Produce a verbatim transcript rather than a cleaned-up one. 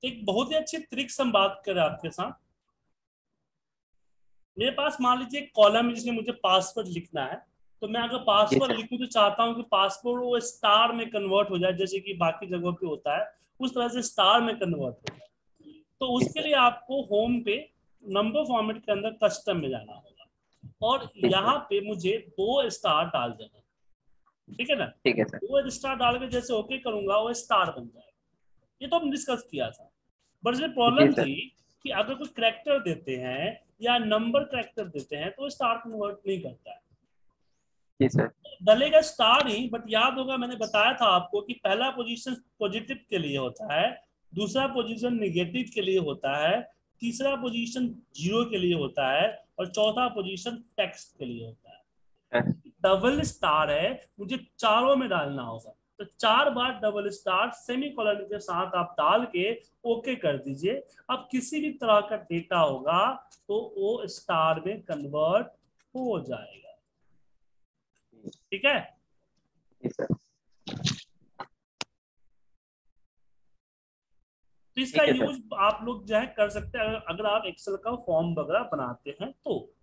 एक बहुत ही अच्छी ट्रिक्स हम बात करें आपके साथ। मेरे पास मान लीजिए एक कॉलम है जिसमें मुझे पासवर्ड लिखना है, तो मैं अगर जी पासवर्ड सर। लिखूं तो चाहता हूं कि पासवर्ड वो स्टार में कन्वर्ट हो जाए, जैसे कि बाकी जगहों पे होता है उस तरह से स्टार में कन्वर्ट हो जाए। तो जी उसके सर। लिए आपको होम पे नंबर फॉर्मेट के अंदर कस्टम में जाना होगा और जी यहाँ सर। पे मुझे दो स्टार डाल देना। ठीक है ना? ठीक है सर। दो स्टार डाल के जैसे ओके करूंगा वो स्टार बन जाएगा। ये तो हम डिस्कस किया था। बट इसमें जी प्रॉब्लम सर। थी कि अगर कोई करेक्टर देते हैं या नंबर करेक्टर देते हैं तो स्टार कन्वर्ट नहीं करता है, जी सर। डलेगा स्टार ही। बट याद होगा मैंने बताया था आपको कि पहला पोजीशन पॉजिटिव के लिए होता है, दूसरा पोजीशन निगेटिव के लिए होता है, तीसरा पोजीशन जीरो के लिए होता है और चौथा पोजीशन टेक्स्ट के लिए होता है। सर। डबल स्टार है, मुझे चारों में डालना होगा। तो चार बार डबल स्टार सेमी कॉलन के साथ आप डाल के ओके कर दीजिए। अब किसी भी तरह का डेटा होगा तो वो स्टार में कन्वर्ट हो जाएगा। ठीक है? जी सर। तो इसका ठीक है सर। यूज आप लोग जो है कर सकते हैं अगर अगर आप एक्सेल का फॉर्म वगैरह बनाते हैं तो।